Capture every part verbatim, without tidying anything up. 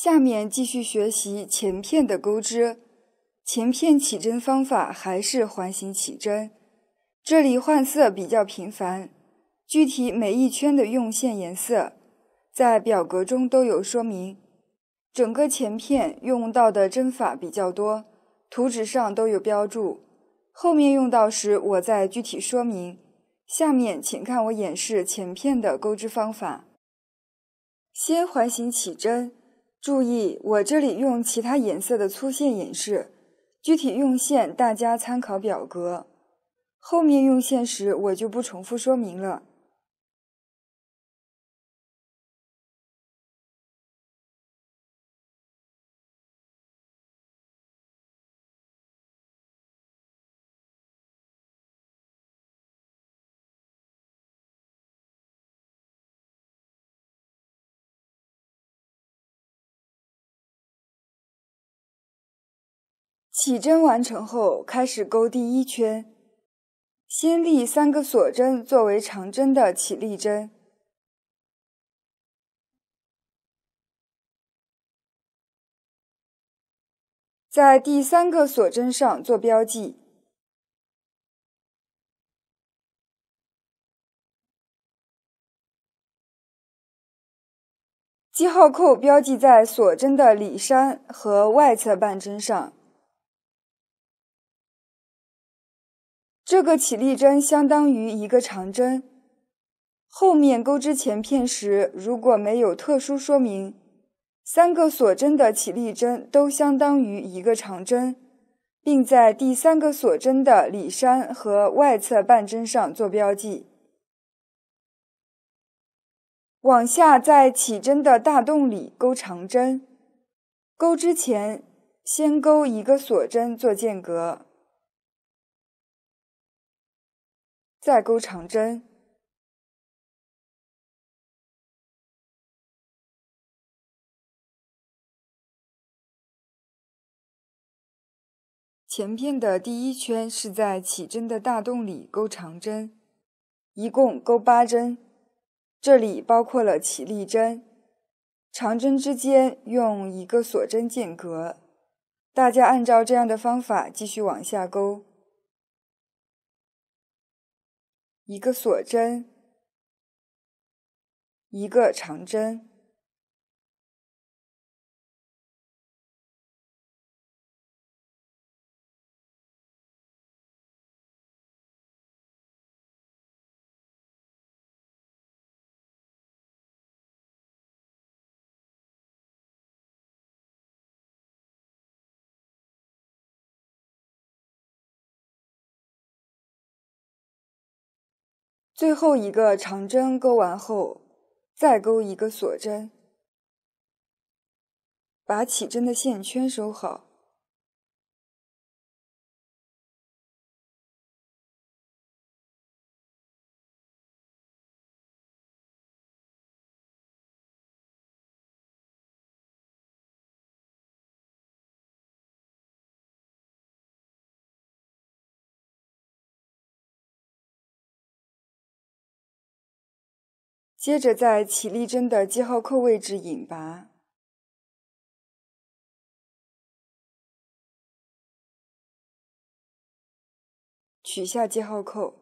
下面继续学习前片的钩织。前片起针方法还是环形起针，这里换色比较频繁，具体每一圈的用线颜色在表格中都有说明。整个前片用到的针法比较多，图纸上都有标注，后面用到时我再具体说明。下面请看我演示前片的钩织方法。先环形起针，注意我这里用其他颜色的粗线演示，具体用线大家参考表格，后面用线时我就不重复说明了。起针完成后，开始钩第一圈，先立三个锁针作为长针的起立针，在第三个锁针上做标记，记号扣标记在锁针的里栅和外侧半针上。这个起立针相当于一个长针，后面钩织前片时如果没有特殊说明，三个锁针的起立针都相当于一个长针，并在第三个锁针的里栅和外侧半针上做标记。往下在起针的大洞里钩长针，钩之前先钩一个锁针做间隔，再钩长针。前片的第一圈是在起针的大洞里钩长针，一共钩八针，这里包括了起立针，长针之间用一个锁针间隔。大家按照这样的方法继续往下钩，一个锁针，一个长针，最后一个长针钩完后，再钩一个锁针，把起针的线圈收好。接着在起立针的记号扣位置引拔，取下记号扣，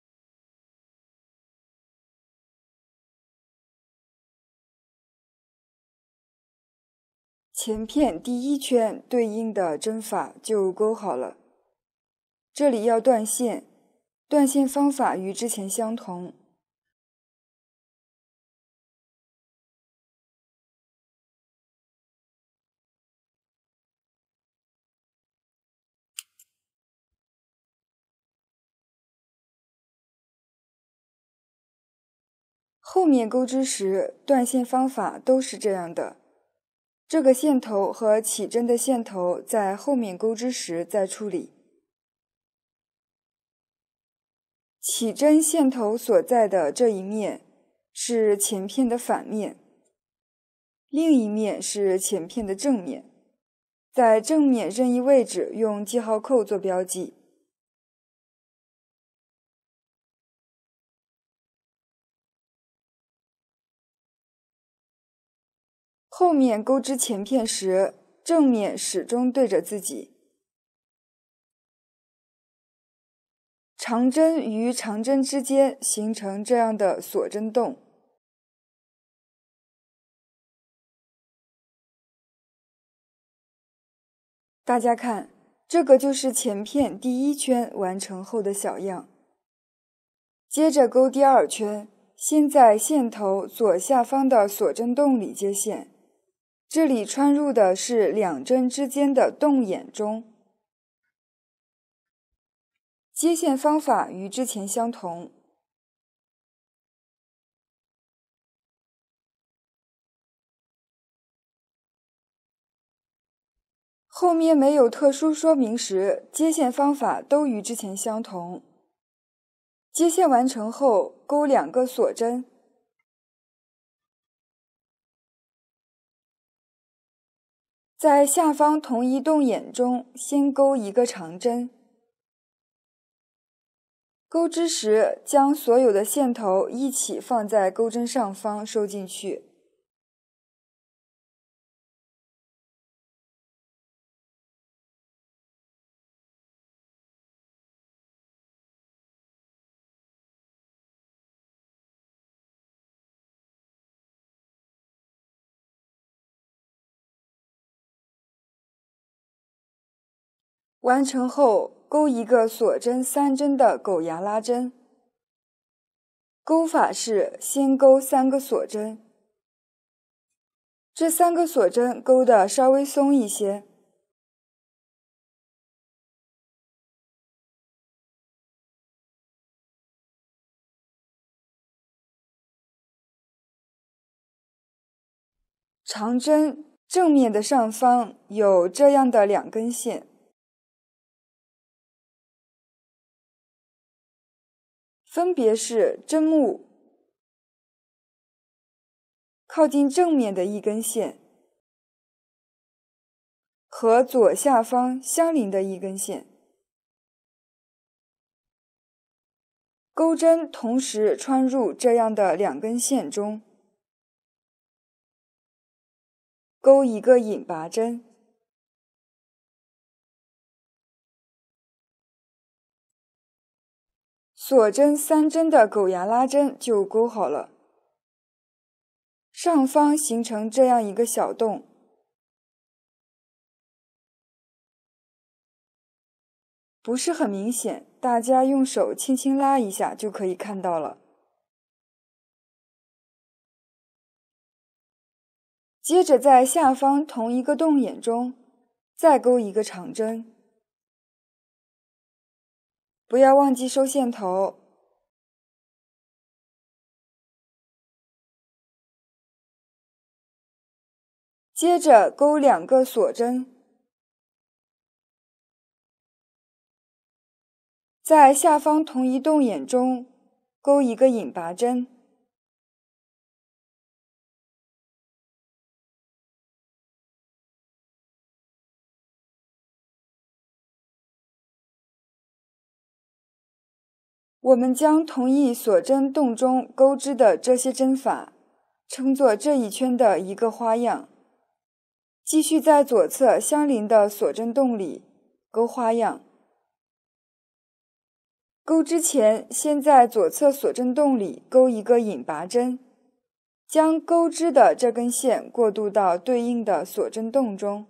前片第一圈对应的针法就钩好了。这里要断线，断线方法与之前相同。后面钩织时断线方法都是这样的，这个线头和起针的线头在后面钩织时再处理。起针线头所在的这一面是前片的反面，另一面是前片的正面，在正面任意位置用记号扣做标记。 后面钩织前片时，正面始终对着自己。长针与长针之间形成这样的锁针洞。大家看，这个就是前片第一圈完成后的小样。接着钩第二圈，先在线头左下方的锁针洞里接线，这里穿入的是两针之间的洞眼中。接线方法与之前相同。后面没有特殊说明时，接线方法都与之前相同。接线完成后，钩两个锁针，在下方同一洞眼中先钩一个长针。钩织时，将所有的线头一起放在钩针上方收进去。完成后，钩一个锁针三针的狗牙拉针。钩法是先钩三个锁针，这三个锁针钩得稍微松一些。长针正面的上方有这样的两根线，分别是针目靠近正面的一根线和左下方相邻的一根线。钩针同时穿入这样的两根线中，钩一个引拔针。锁针三针的狗牙拉针就钩好了。上方形成这样一个小洞，不是很明显，大家用手轻轻拉一下就可以看到了。接着在下方同一个洞眼中再钩一个长针，不要忘记收线头。接着钩两个锁针，在下方同一洞眼中钩一个引拔针。我们将同一锁针洞中钩织的这些针法称作这一圈的一个花样，继续在左侧相邻的锁针洞里钩花样。钩之前，先在左侧锁针洞里钩一个引拔针，将钩织的这根线过渡到对应的锁针洞中。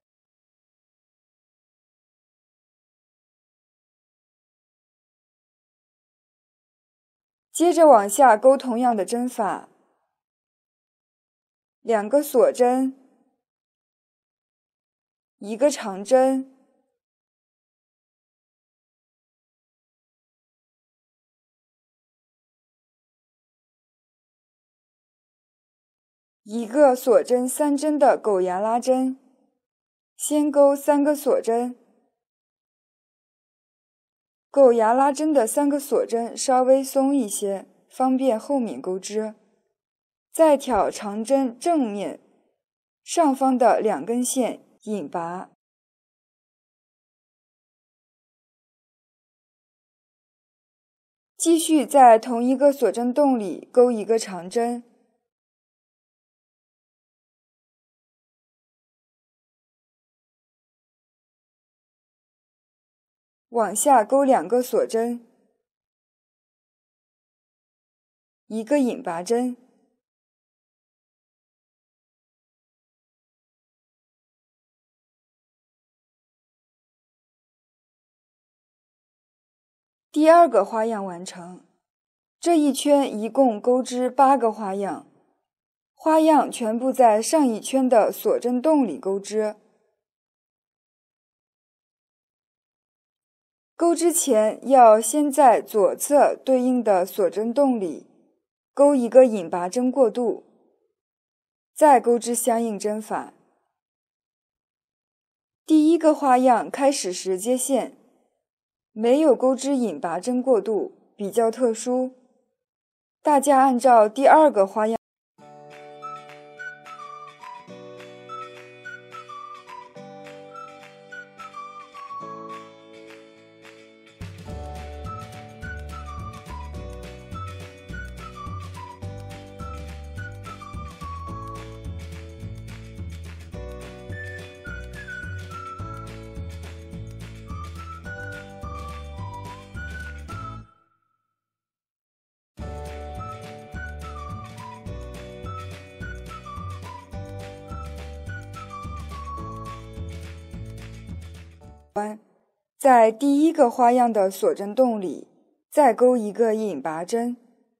接着往下钩同样的针法，两个锁针，一个长针，一个锁针三针的狗牙拉针，先钩三个锁针。狗牙拉针的三个锁针稍微松一些，方便后面钩织。再挑长针正面上方的两根线引拔。继续在同一个锁针洞里钩一个长针。 往下钩两个锁针，一个引拔针，第二个花样完成。这一圈一共钩织八个花样，花样全部在上一圈的锁针洞里钩织。钩织前要先在左侧对应的锁针洞里钩一个引拔针过渡，再钩织相应针法。第一个花样开始时接线，没有钩织引拔针过渡，比较特殊。大家按照第二个花样在第一个花样的锁针洞里再钩一个引拔针，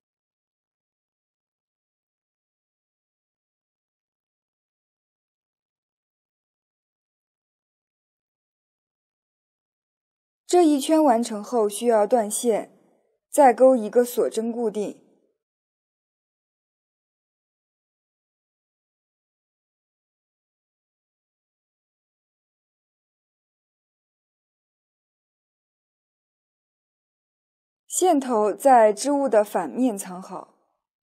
这一圈完成后需要断线，再钩一个锁针固定。线头在织物的反面藏好。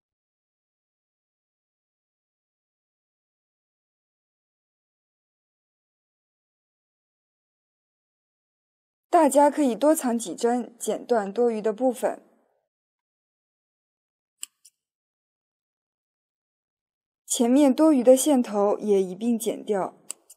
大家可以多藏几针，剪断多余的部分。前面多余的线头也一并剪掉。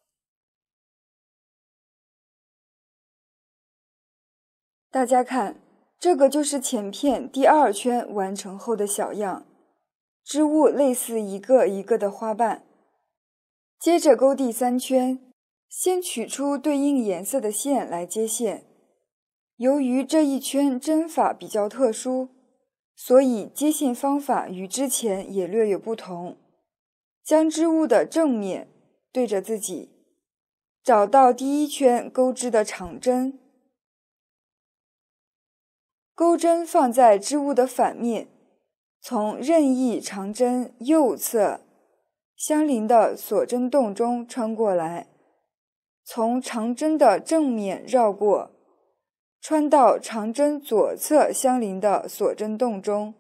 大家看，这个就是前片第二圈完成后的小样，织物类似一个一个的花瓣。接着钩第三圈，先取出对应颜色的线来接线。由于这一圈针法比较特殊，所以接线方法与之前也略有不同。将织物的正面对着自己，找到第一圈钩织的长针，钩针放在织物的反面，从任意长针右侧相邻的锁针洞中穿过来，从长针的正面绕过，穿到长针左侧相邻的锁针洞中。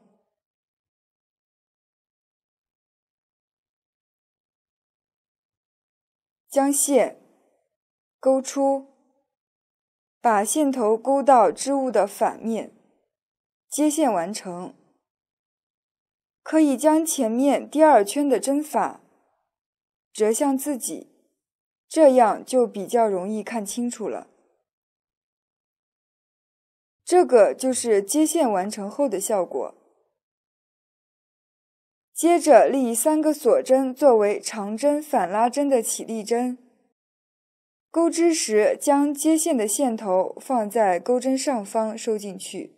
将线钩出，把线头钩到织物的反面，接线完成。可以将前面第二圈的针法折向自己，这样就比较容易看清楚了。这个就是接线完成后的效果。接着立三个锁针作为长针反拉针的起立针，钩织时将接线的线头放在钩针上方收进去。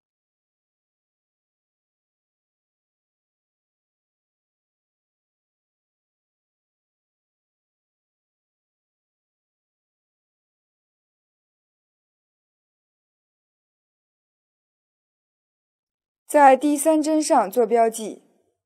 在第三针上做标记。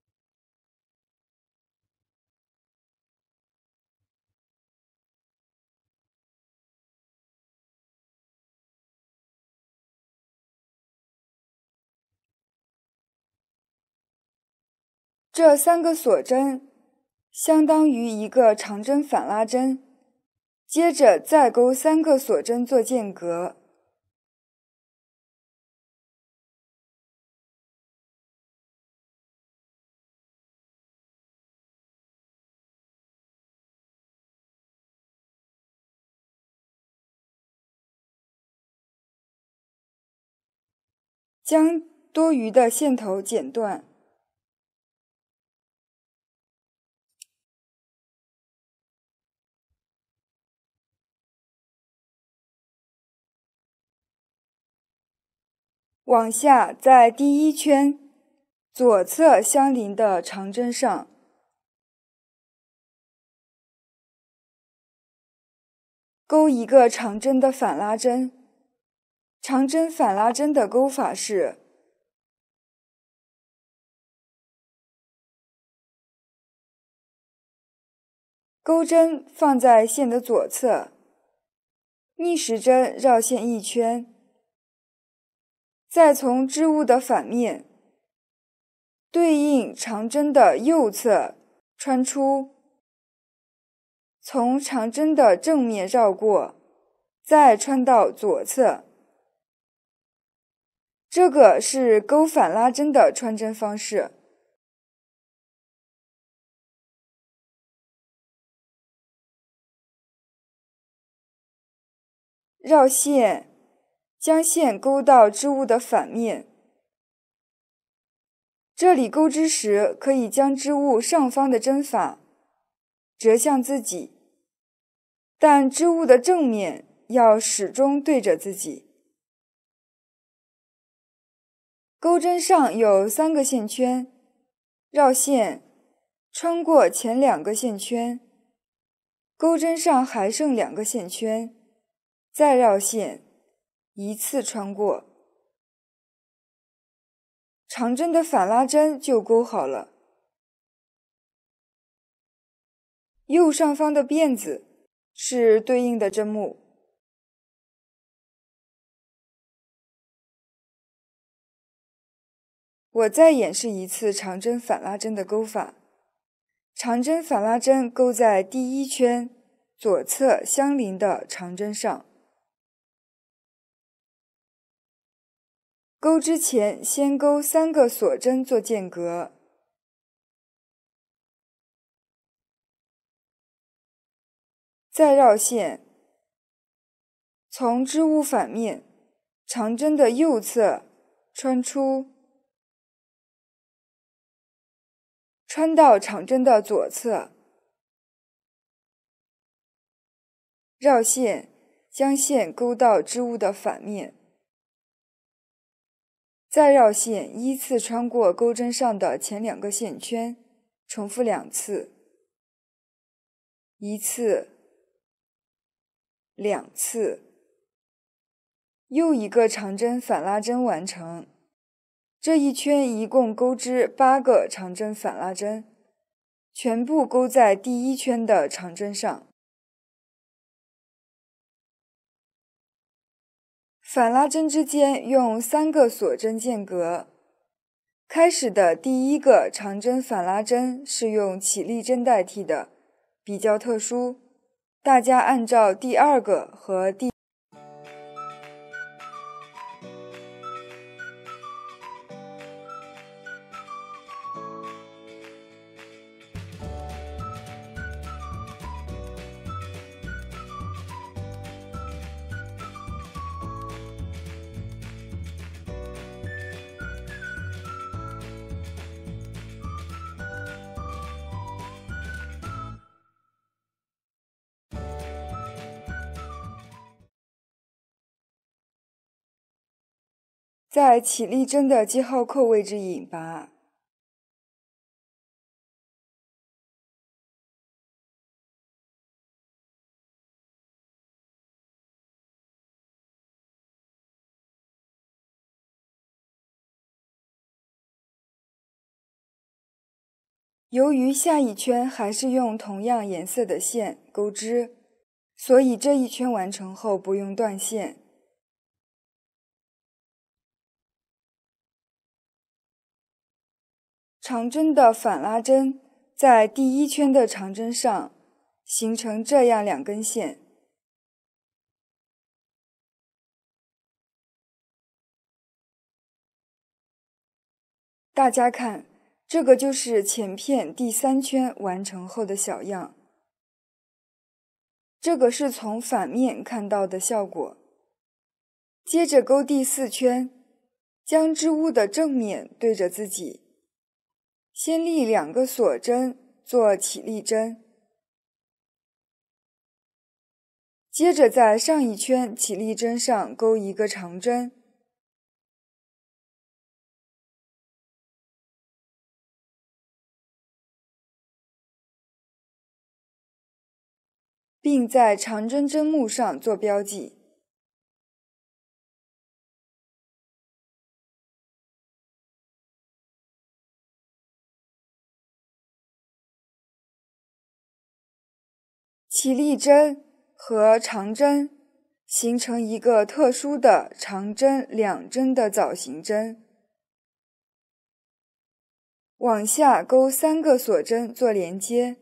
这三个锁针相当于一个长针反拉针，接着再钩三个锁针做间隔。 将多余的线头剪断。往下，在第一圈左侧相邻的长针上钩一个长针的反拉针。长针反拉针的钩法是钩针放在线的左侧，逆时针绕线一圈，再从织物的反面对应长针的右侧穿出，从长针的正面绕过，再穿到左侧。这个是钩反拉针的穿针方式。绕线，将线钩到织物的反面。这里钩织时，可以将织物上方的针法折向自己，但织物的正面要始终对着自己。钩针上有三个线圈，绕线，穿过前两个线圈，钩针上还剩两个线圈，再绕线，一次穿过。长针的反拉针就钩好了。右上方的辫子是对应的针目。我再演示一次长针反拉针的钩法。长针反拉针钩在第一圈左侧相邻的长针上。钩之前先钩三个锁针做间隔，再绕线，从织物反面长针的右侧穿出，穿到长针的左侧，绕线，将线钩到织物的反面，再绕线，依次穿过钩针上的前两个线圈，重复两次，一次，两次，又一个长针反拉针完成。这一圈一共钩织八个长针反拉针，全部钩在第一圈的长针上。反拉针之间用三个锁针间隔。开始的第一个长针反拉针是用起立针代替的，比较特殊。大家按照第二个和第在起立针的记号扣位置引拔。由于下一圈还是用同样颜色的线钩织，所以这一圈完成后不用断线。长针的反拉针在第一圈的长针上形成这样两根线，大家看，这个就是前片第三圈完成后的小样。这个是从反面看到的效果。接着钩第四圈， 将织物的正面对着自己，先立两个锁针做起立针，接着在上一圈起立针上钩一个长针，并在长针针目上做标记。起立针和长针形成一个特殊的长针两针的枣形针，往下钩三个锁针做连接，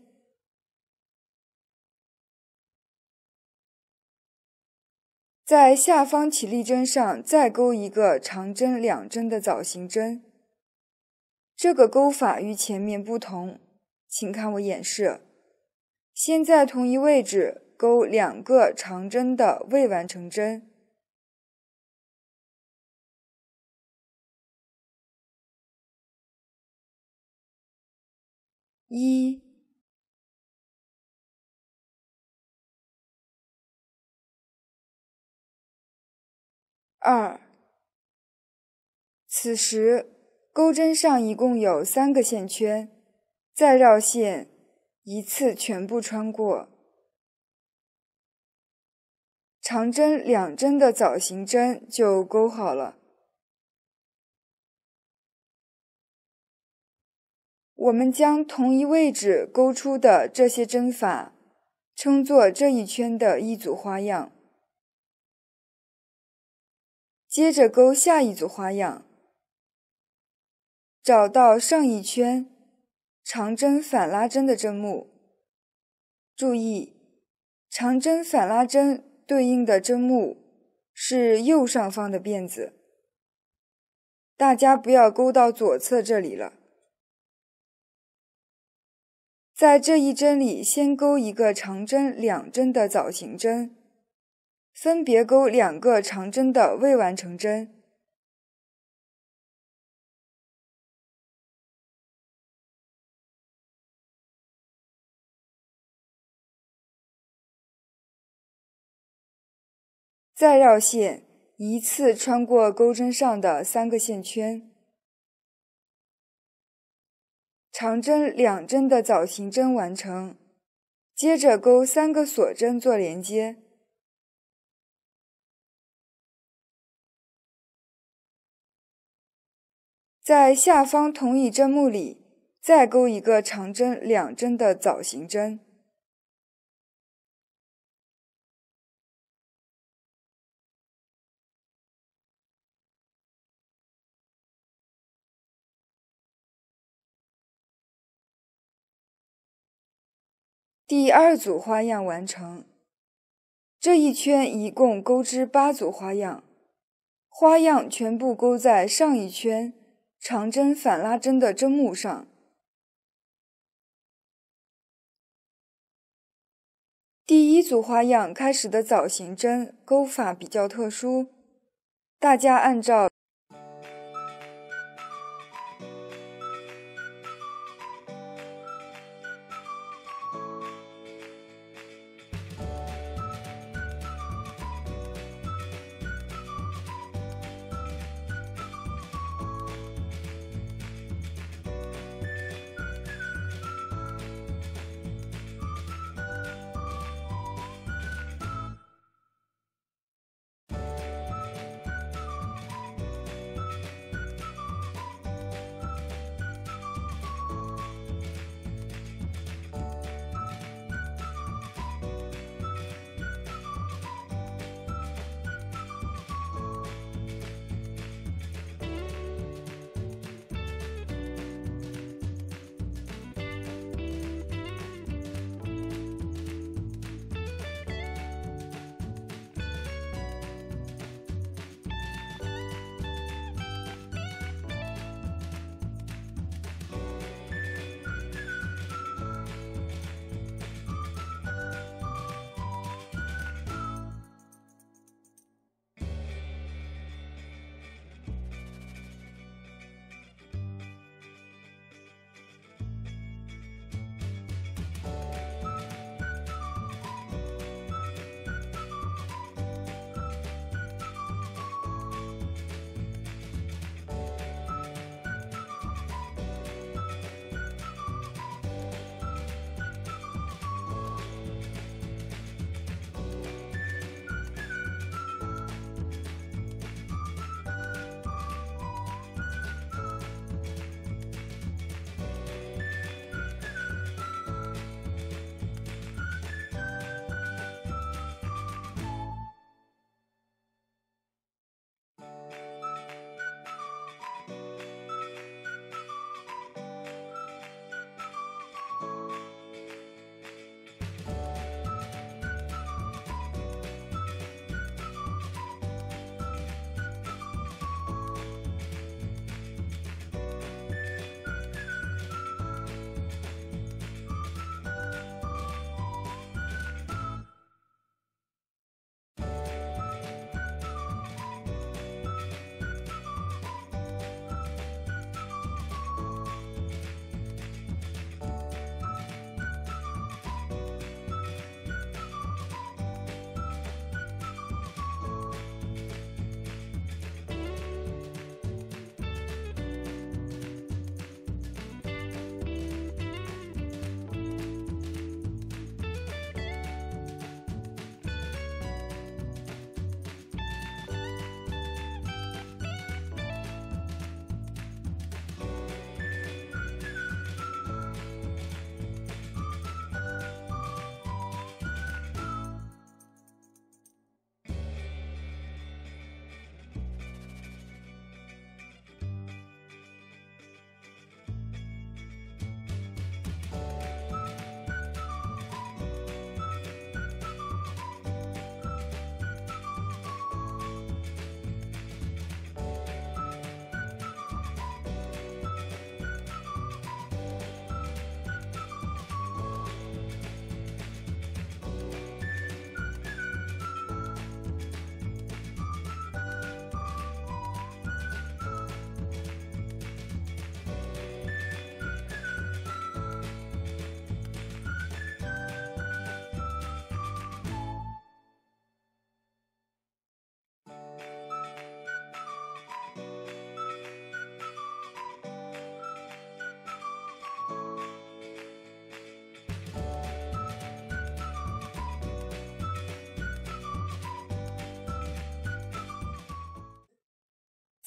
在下方起立针上再钩一个长针两针的枣形针。这个钩法与前面不同，请看我演示。先在同一位置钩两个长针的未完成针，一、二。此时钩针上一共有三个线圈，再绕线，一次全部穿过。长针两针的枣形针就钩好了。我们将同一位置钩出的这些针法称作这一圈的一组花样。接着钩下一组花样，找到上一圈长针反拉针的针目，注意长针反拉针对应的针目是右上方的辫子，大家不要钩到左侧这里了。在这一针里先钩一个长针两针的枣形针，分别钩两个长针的未完成针，再绕线，一次穿过钩针上的三个线圈。长针两针的枣形针完成，接着钩三个锁针做连接。在下方同一针目里再钩一个长针两针的枣形针。第二组花样完成。这一圈一共钩织八组花样，花样全部钩在上一圈长针反拉针的针目上。第一组花样开始的枣形针钩法比较特殊，大家按照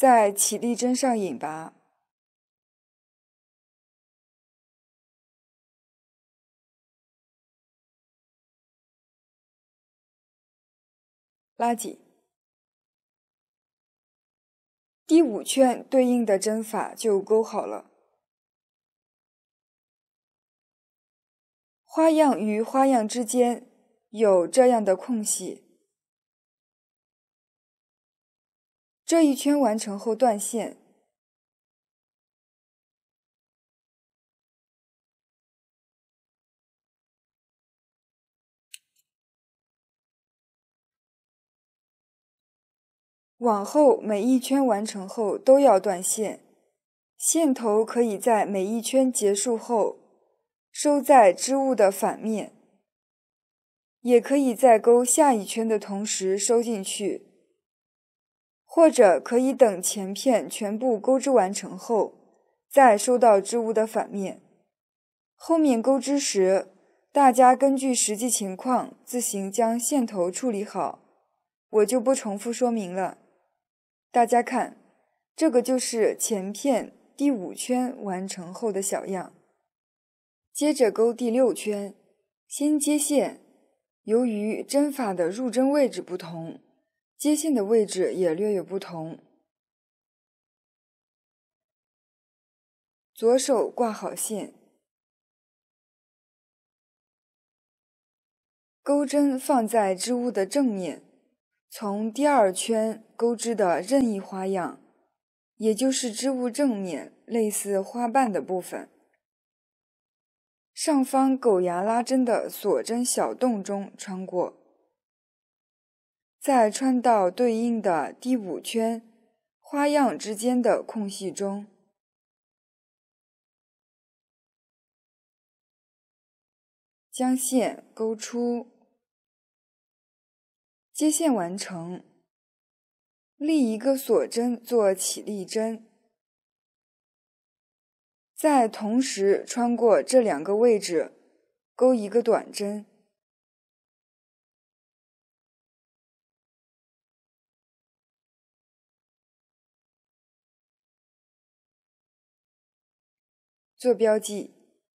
在起立针上引拔。拉紧。第五圈对应的针法就勾好了。花样与花样之间有这样的空隙，这一圈完成后断线，往后每一圈完成后都要断线，线头可以在每一圈结束后收在织物的反面，也可以在钩下一圈的同时收进去，或者可以等前片全部钩织完成后再收到织物的反面。后面钩织时，大家根据实际情况自行将线头处理好，我就不重复说明了。大家看，这个就是前片第五圈完成后的小样。接着钩第六圈，先接线，由于针法的入针位置不同，接线的位置也略有不同。左手挂好线，钩针放在织物的正面，从第二圈钩织的任意花样，也就是织物正面类似花瓣的部分，上方狗牙拉针的锁针小洞中穿过，再穿到对应的第五圈花样之间的空隙中，将线勾出，接线完成，立一个锁针做起立针，再同时穿过这两个位置钩一个短针，做标记。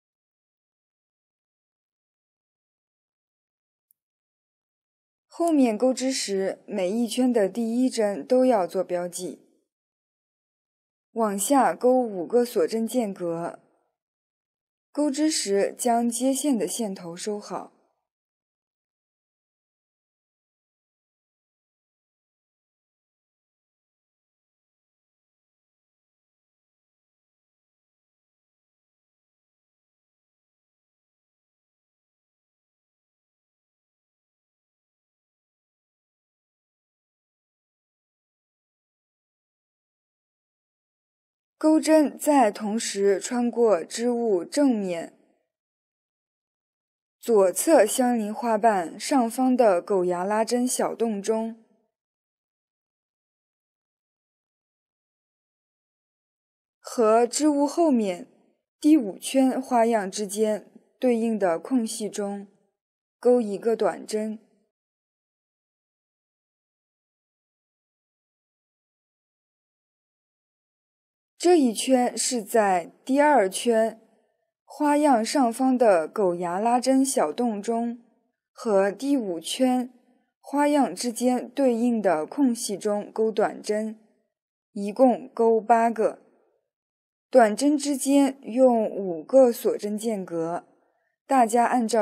后面钩织时，每一圈的第一针都要做标记。往下钩五个锁针间隔，钩织时将接线的线头收好。钩针再同时穿过织物正面左侧相邻花瓣上方的狗牙拉针小洞中，和织物后面第五圈花样之间对应的空隙中钩一个短针。这一圈是在第二圈花样上方的狗牙拉针小洞中和第五圈花样之间对应的空隙中钩短针，一共钩八个。短针之间用五个锁针间隔，大家按照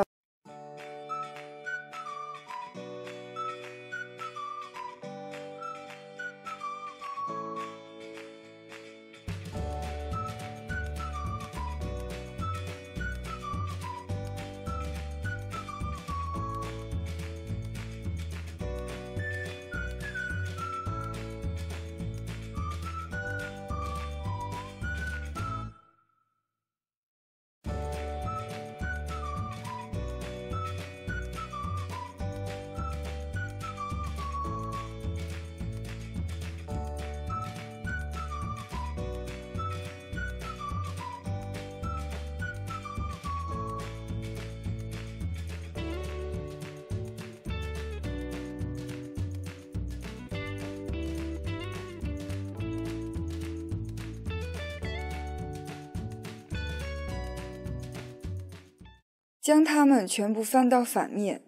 将它们全部翻到反面，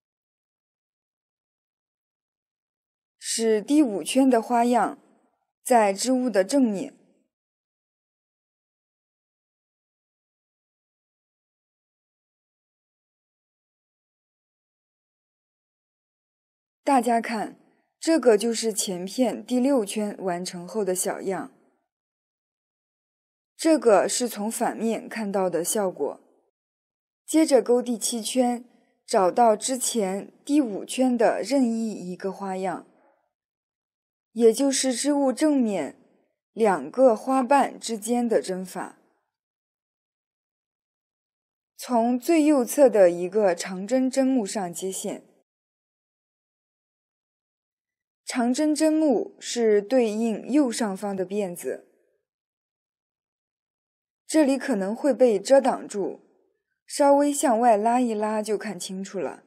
使第五圈的花样在织物的正面。大家看，这个就是前片第六圈完成后的小样。这个是从反面看到的效果。接着钩第七圈，找到之前第五圈的任意一个花样，也就是织物正面两个花瓣之间的针法。从最右侧的一个长针针目上接线。长针针目是对应右上方的辫子，这里可能会被遮挡住，稍微向外拉一拉就看清楚了。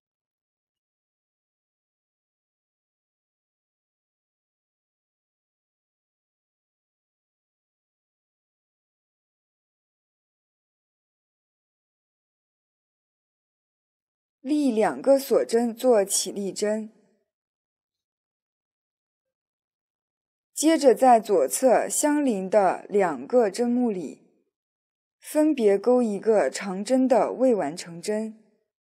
立两个锁针做起立针，接着在左侧相邻的两个针目里，分别钩一个长针的未完成针。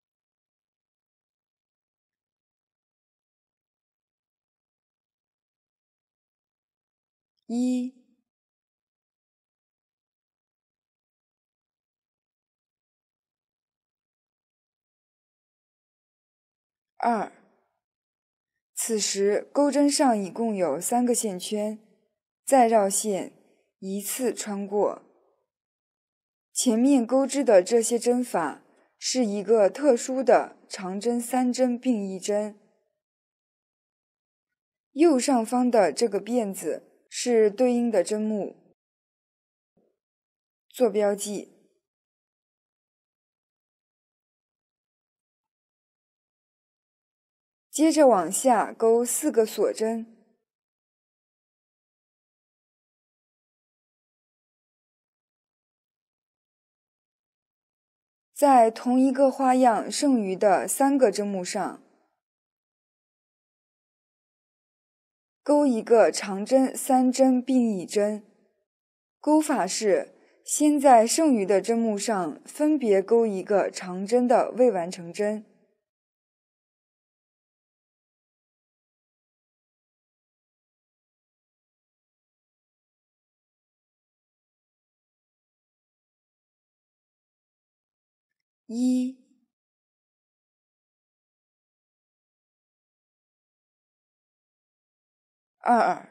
一、二。此时钩针上一共有三个线圈，再绕线，一次穿过。前面钩织的这些针法是一个特殊的长针三针并一针。右上方的这个辫子是对应的针目，做标记。接着往下钩四个锁针，在同一个花样剩余的三个针目上钩一个长针三针并一针。钩法是先在剩余的针目上分别钩一个长针的未完成针，一、二、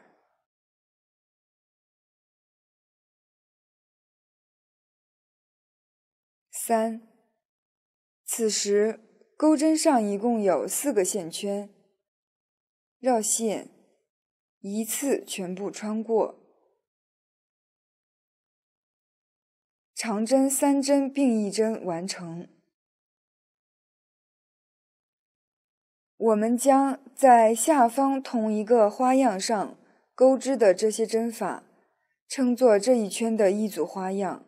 三。此时钩针上一共有四个线圈，绕线，一次全部穿过。长针三针并一针完成。我们将在下方同一个花样上钩织的这些针法称作这一圈的一组花样。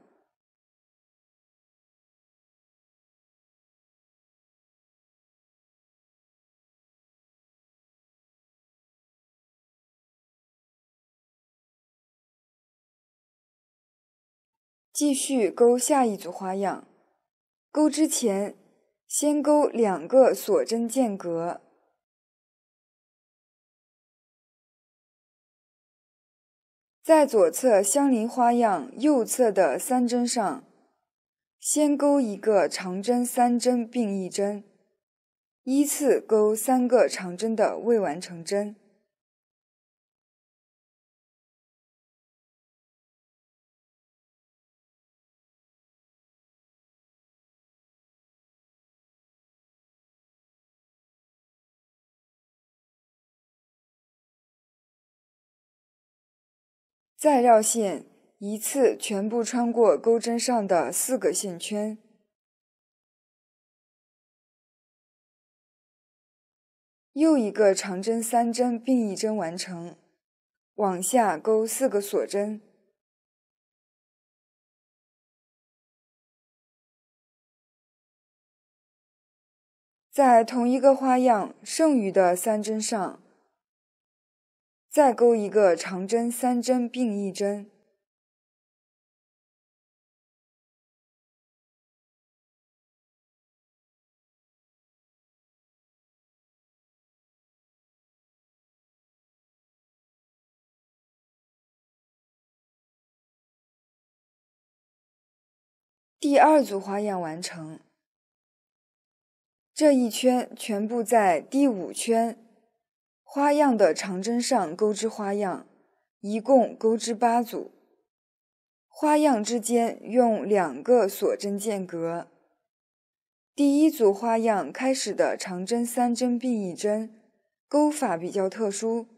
继续钩下一组花样，钩之前先钩两个锁针间隔，在左侧相邻花样右侧的三针上先钩一个长针三针并一针，依次钩三个长针的未完成针。再绕线，一次全部穿过钩针上的四个线圈。又一个长针三针并一针完成，往下钩四个锁针。 在同一个花样剩余的三针上，再钩一个长针三针并一针。第二组花样完成。这一圈全部在第五圈花样的长针上钩织花样，一共钩织八组。花样之间用两个锁针间隔。第一组花样开始的长针三针并一针，钩法比较特殊。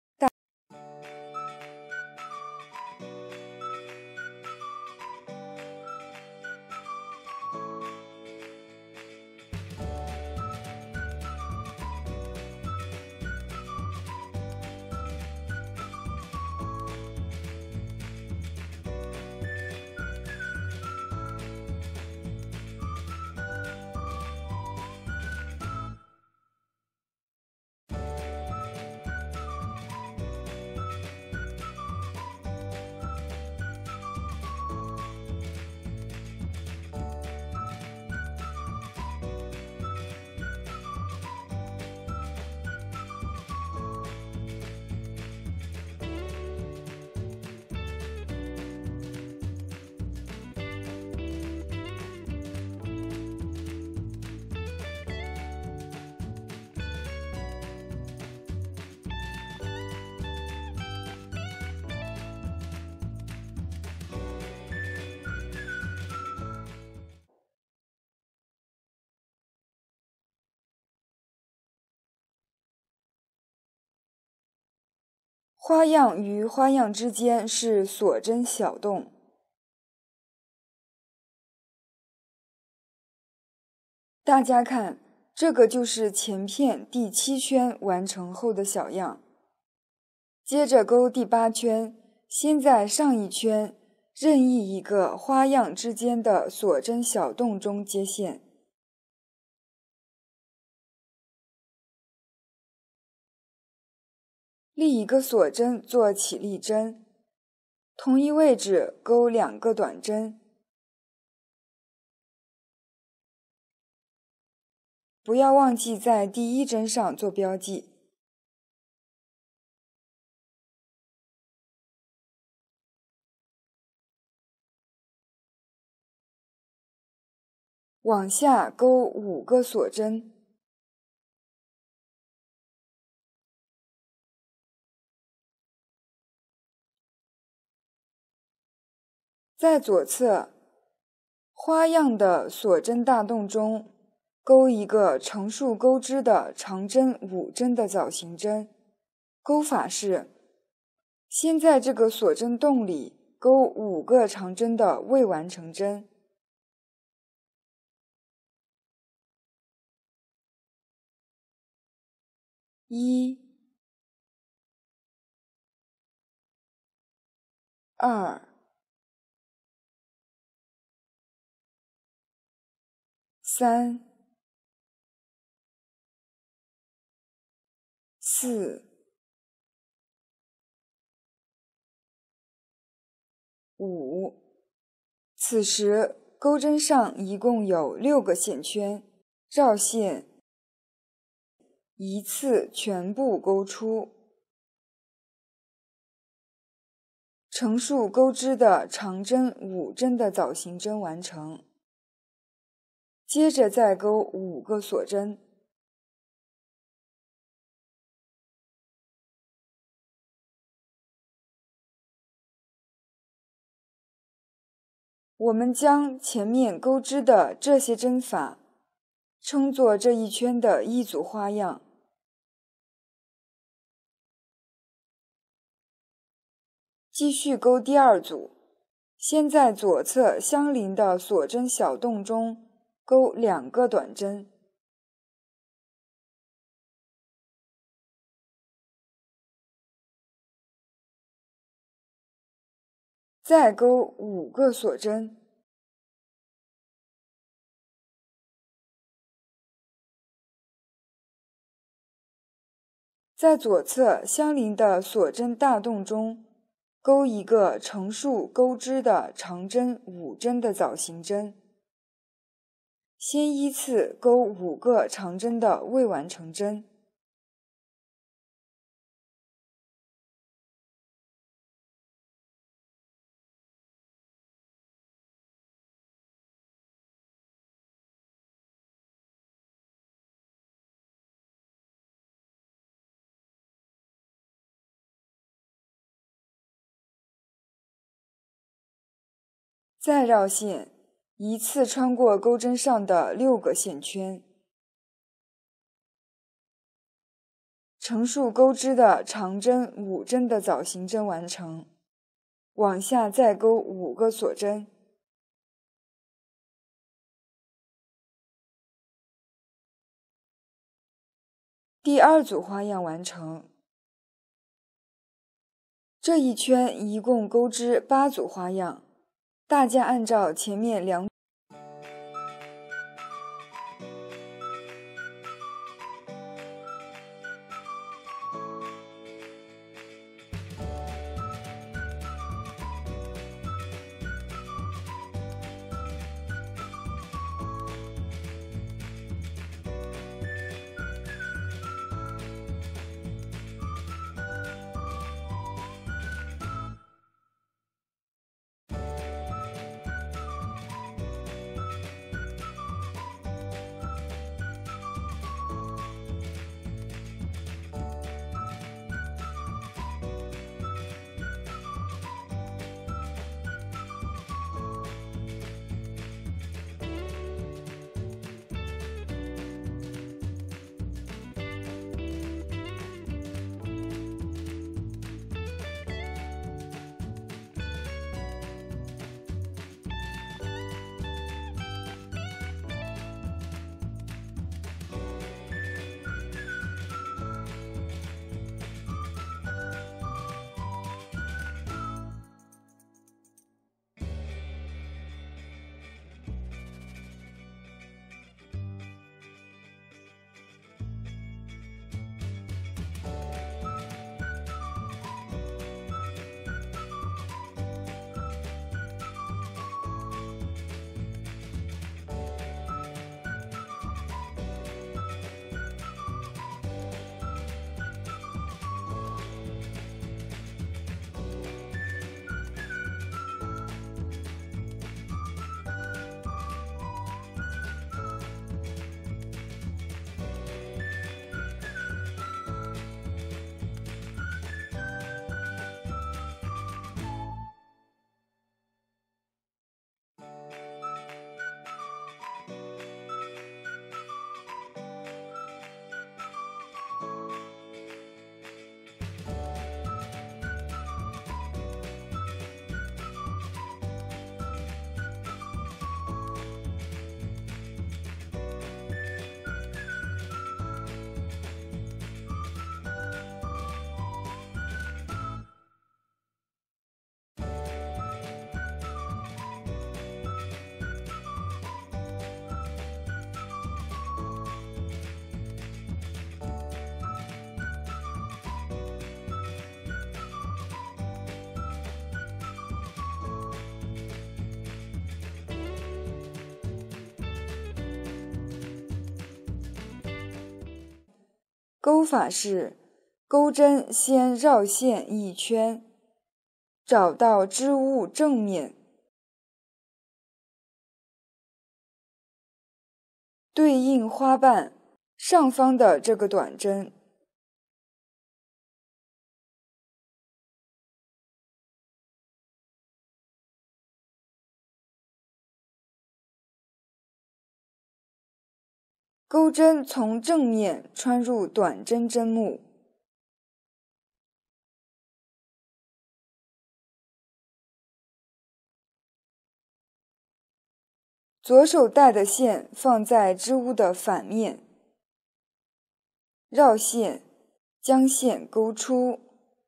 花样与花样之间是锁针小洞。大家看，这个就是前片第七圈完成后的小样。接着钩第八圈，先在上一圈任意一个花样之间的锁针小洞中接线。立一个锁针做起立针，同一位置钩两个短针。不要忘记在第一针上做标记。往下钩五个锁针。在左侧花样的锁针大洞中钩一个成束钩织的长针五针的枣形针，钩法是先在这个锁针洞里钩五个长针的未完成针。一、二、三、四、五。此时钩针上一共有六个线圈，绕线一次全部钩出。成束钩织的长针五针的枣形针完成。接着再钩五个锁针。我们将前面钩织的这些针法称作这一圈的一组花样。继续钩第二组，先在左侧相邻的锁针小洞中钩两个短针。再钩五个锁针。 在左侧相邻的锁针大洞中钩一个成数钩织的长针五针的枣形针，先依次钩五个长针的未完成针。再绕线，一次穿过钩针上的六个线圈，成数钩织的长针五针的枣形针完成，往下再钩五个锁针。第二组花样完成。这一圈一共钩织八组花样，大家按照前面两钩法是：钩针先绕线一圈，找到织物正面，对应花瓣上方的这个短针，钩针从正面穿入短针针目，左手带的线放在织物的反面，绕线，将线钩出。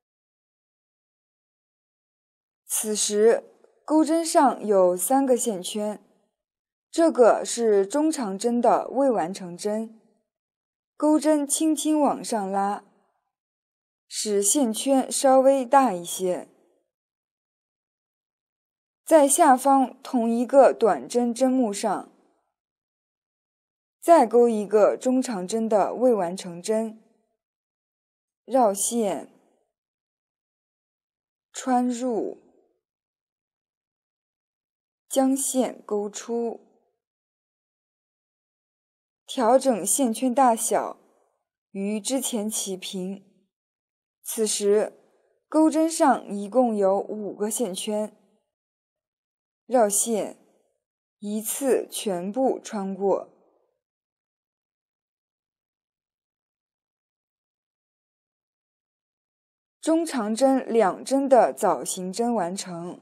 此时钩针上有三个线圈，这个是中长针的未完成针，钩针轻轻往上拉， 使线圈稍微大一些。在下方同一个短针针目上，再钩一个中长针的未完成针，绕线，穿入，将线勾出，调整线圈大小，与之前齐平。此时，钩针上一共有五个线圈，绕线，一次全部穿过。中长针两针的枣形针完成。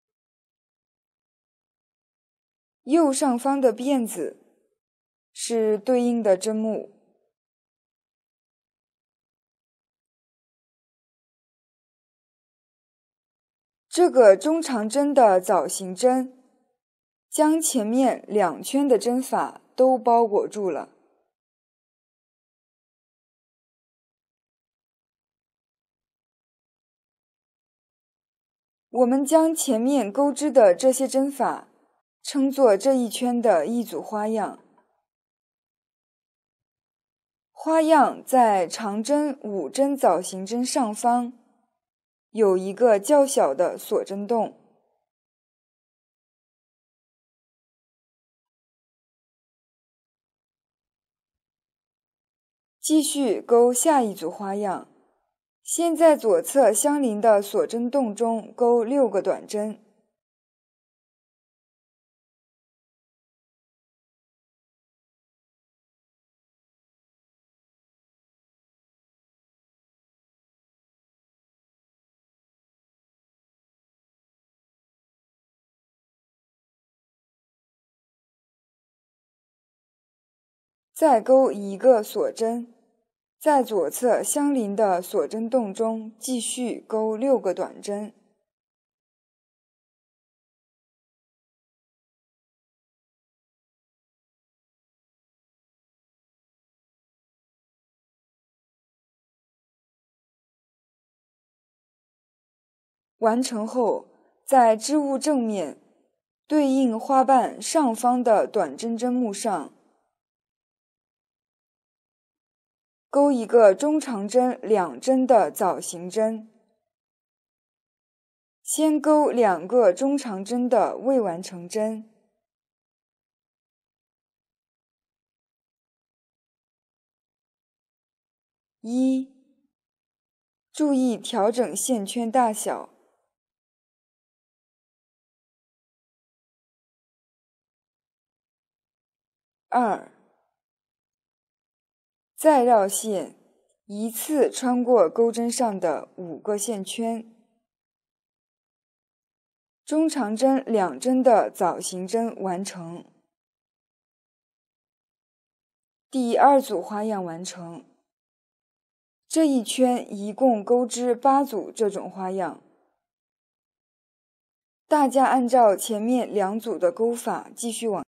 右上方的辫子是对应的针目。这个中长针的枣形针将前面两圈的针法都包裹住了。我们将前面钩织的这些针法称作这一圈的一组花样。花样在长针五针枣形针上方有一个较小的锁针洞。继续钩下一组花样，先在左侧相邻的锁针洞中钩六个短针。再钩一个锁针，在左侧相邻的锁针洞中继续钩六个短针。完成后，在织物正面对应花瓣上方的短针针目上钩一个中长针两针的枣形针，先钩两个中长针的未完成针，一，注意调整线圈大小。二，再绕线，一次穿过钩针上的五个线圈。中长针两针的枣形针完成。第二组花样完成。这一圈一共钩织八组这种花样。大家按照前面两组的钩法继续往